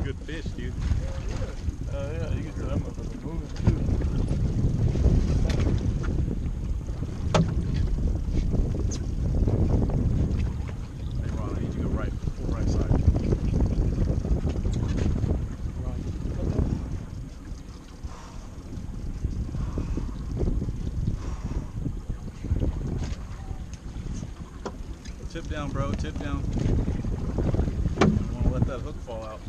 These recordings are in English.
good fish, dude. Yeah, you can tell that motherfucker moving too. Hey Ron, I need you to go right, full right side. Tip down, bro, tip down. Don't want to let that hook fall out.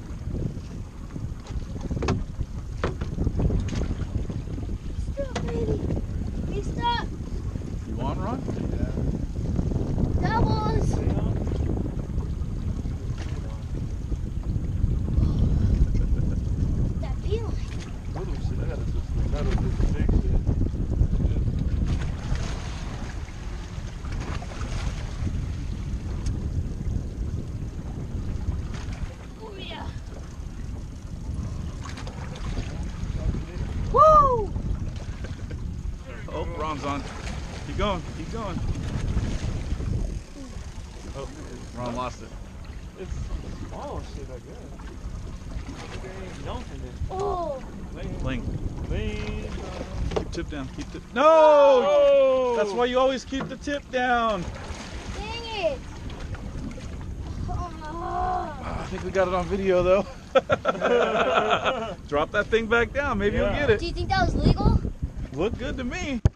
Stop, baby. Hey, stop. You on, Ron? Yeah. Doubles. That feel like? Little shit, I gotta just metal this big shit. Oh yeah. Woo! Oh, Ron's on. Keep going, keep going. Oh, Ron lost it. It's small shit, I guess. There ain't nothing in it. Oh. Ling. Lean. Keep tip down, keep tip. No! Oh! That's why you always keep the tip down. Dang it. Oh. I think we got it on video though. Drop that thing back down, maybe you'll get it. Do you think that was legal? Looked good to me.